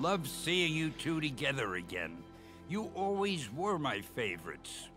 love seeing you two together again. You always were my favorites.